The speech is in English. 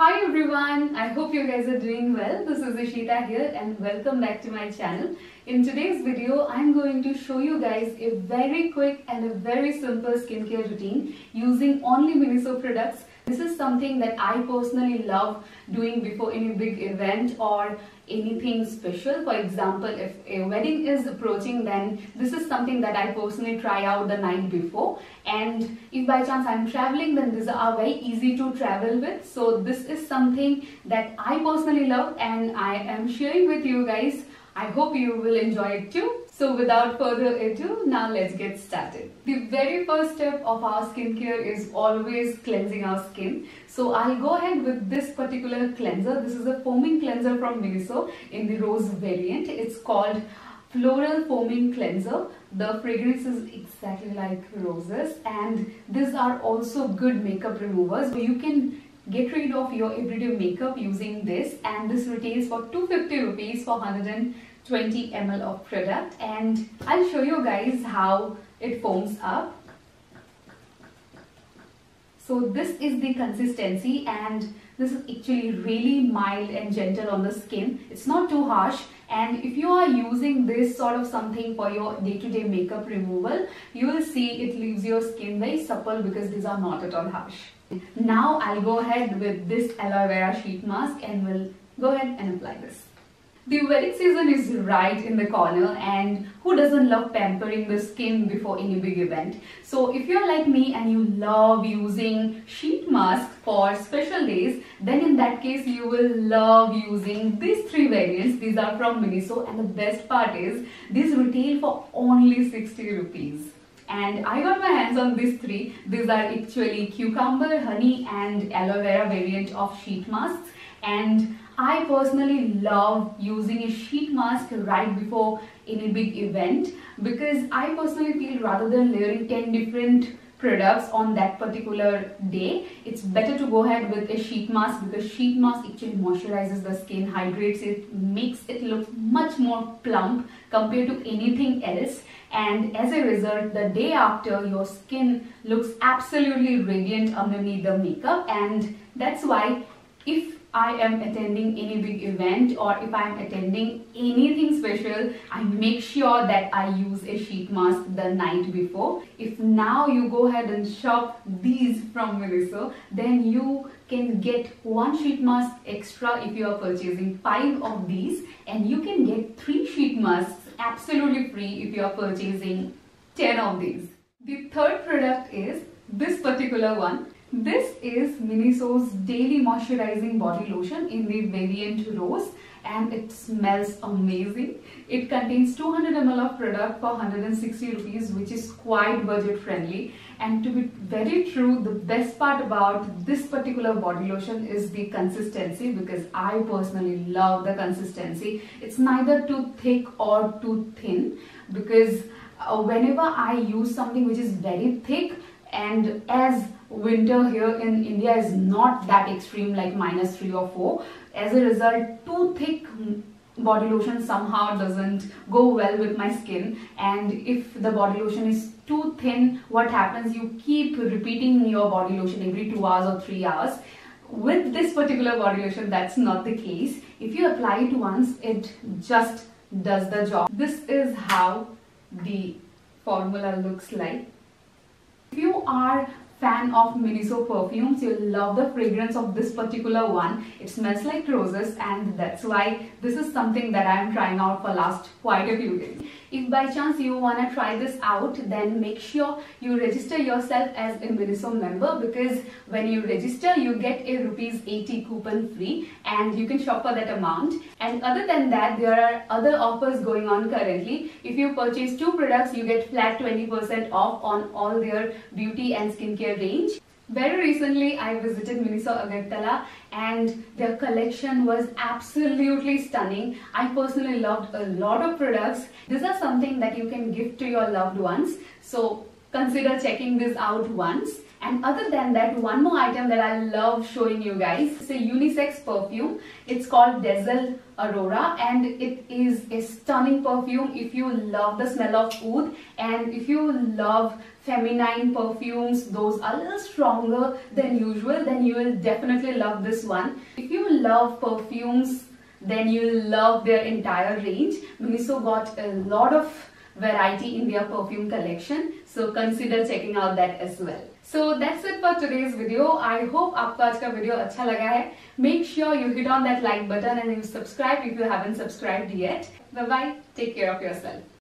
Hi everyone, I hope you guys are doing well. This is Ishita here and welcome back to my channel. In today's video, I'm going to show you guys a very quick and a very simple skincare routine using only Miniso products. This is something that I personally love doing before any big event or anything special. For example, if a wedding is approaching, then this is something that I personally try out the night before. And if by chance I'm traveling, then these are very easy to travel with. So this is something that I personally love and I am sharing with you guys. I hope you will enjoy it too. So without further ado, now let's get started. The very first step of our skincare is always cleansing our skin. So I'll go ahead with this particular cleanser. This is a foaming cleanser from Miniso in the rose variant. It's called Floral Foaming Cleanser. The fragrance is exactly like roses, and these are also good makeup removers. So you can get rid of your everyday makeup using this, and this retails for 250 rupees for 120 ml of product. And I'll show you guys how it foams up. So this is the consistency, and this is actually really mild and gentle on the skin. It's not too harsh, and if you are using this sort of something for your day-to-day makeup removal, you will see it leaves your skin very supple because these are not at all harsh. Now I'll go ahead with this aloe vera sheet mask and we'll go ahead and apply this. The wedding season is right in the corner, and who doesn't love pampering the skin before any big event? So if you're like me and you love using sheet masks for special days, then in that case you will love using these three variants. These are from Miniso, and the best part is these retail for only 60 rupees. And I got my hands on these three. These are actually cucumber, honey and aloe vera variant of sheet masks. And I personally love using a sheet mask right before any big event, because I personally feel rather than layering 10 different products on that particular day, it's better to go ahead with a sheet mask, because sheet mask actually moisturizes the skin, hydrates it, makes it look much more plump compared to anything else. And as a result, the day after, your skin looks absolutely radiant underneath the makeup. And that's why if I am attending any big event or if I am attending anything special, I make sure that I use a sheet mask the night before. If now you go ahead and shop these from Miniso, then you can get one sheet mask extra if you are purchasing 5 of these, and you can get 3 sheet masks absolutely free if you are purchasing 10 of these. The third product is this particular one. This is Miniso's Daily Moisturizing Body Lotion in the variant Rose, and it smells amazing. It contains 200 ml of product for 160 rupees, which is quite budget friendly. And to be very true, the best part about this particular body lotion is the consistency, because I personally love the consistency. It's neither too thick or too thin, because whenever I use something which is very thick, and as winter here in India is not that extreme, like -3 or 4, as a result, too thick body lotion somehow doesn't go well with my skin. And if the body lotion is too thin, what happens, you keep repeating your body lotion every 2 hours or 3 hours. With this particular body lotion, that's not the case. If you apply it once, it just does the job. This is how the formula looks like. If you are fan of Miniso perfumes, you'll love the fragrance of this particular one. It smells like roses, and that's why this is something that I'm trying out for last quite a few days. If by chance you want to try this out, then make sure you register yourself as a Miniso member, because when you register, you get a ₹80 coupon free and you can shop for that amount. And other than that, there are other offers going on currently. If you purchase 2 products, you get flat 20% off on all their beauty and skincare range. Very recently, I visited Miniso Agartala, and their collection was absolutely stunning. I personally loved a lot of products. These are something that you can gift to your loved ones, so consider checking this out once. And other than that, one more item that I love showing you guys is a unisex perfume. It's called Dazzle Aurora, and it is a stunning perfume if you love the smell of oud and if you love feminine perfumes, those are a little stronger than usual, then you will definitely love this one. If you love perfumes, then you'll love their entire range. Miniso got a lot of variety in their perfume collection, so consider checking out that as well. So that's it for today's video. I hope आपको आज का video अच्छा लगा है. Make sure you hit on that like button and you subscribe if you haven't subscribed yet. Bye bye. Take care of yourself.